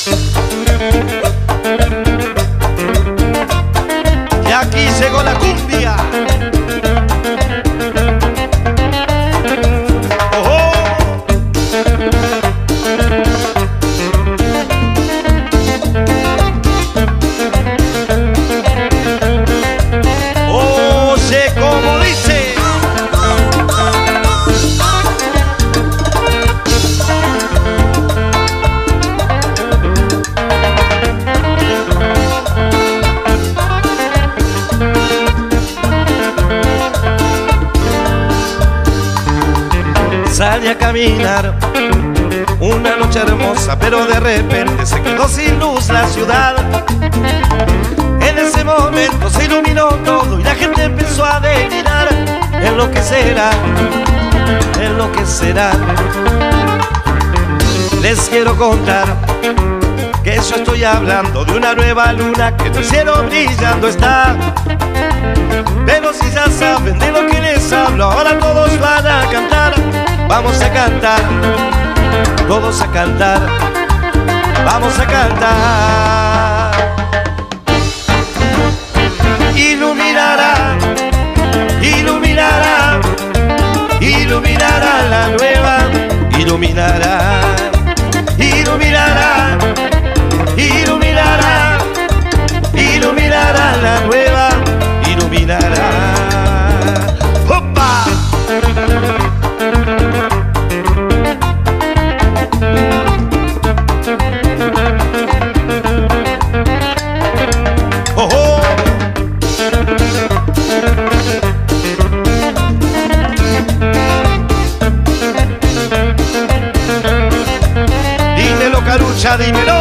Y aquí llegó la cumbia. Oye, como dice. Salí a caminar una noche hermosa, pero de repente se quedó sin luz la ciudad. En ese momento se iluminó todo y la gente empezó a delirar. Enloquecerá, enloquecerá. Les quiero contar que yo estoy hablando de una nueva luna que en el cielo brillando está. Pero si ya saben de lo que les hablo, ahora todos van a cantar. Vamos a cantar, todos a cantar, vamos a cantar. Iluminará, iluminará, iluminará la nueva, iluminará, iluminará, iluminará, iluminará la nueva, iluminará. ¡Opa! ¡Oh, oh! Dímelo, Carucha, dímelo.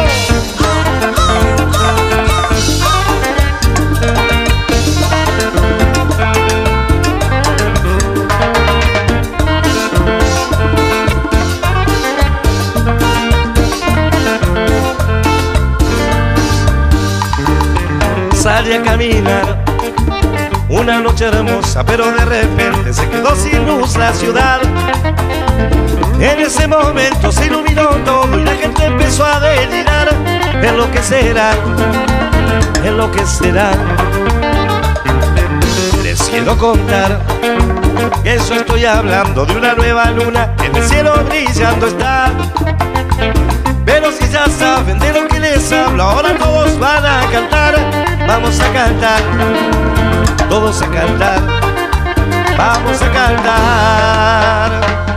Salí a caminar una noche hermosa, pero de repente se quedó sin luz la ciudad. En ese momento se iluminó todo y la gente empezó a delirar. Enloquecerá, enloquecerá. Les quiero contar que yo estoy hablando de una nueva luna que en el cielo brillando está. Pero si ya saben de lo que les hablo, ahora todos van a cantar. Vamos a cantar, todos a cantar, vamos a cantar.